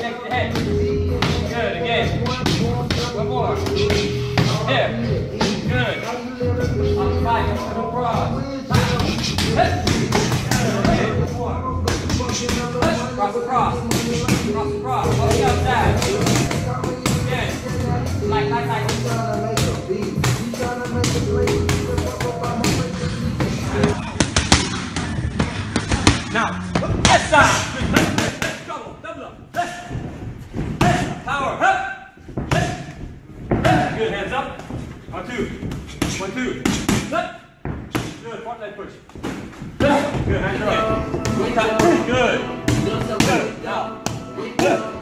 shake the head. Good, again. One more. Here. Good. On the right, go cross. Good, again. One more. Cross across. Cross across. On the outside. Again. Light. Now, left side. Double up. Left. Power. Good, hands up. 1, 2. 1, 2. Left. Good, front leg push. Good, hands up. Good. Good. Now. Good.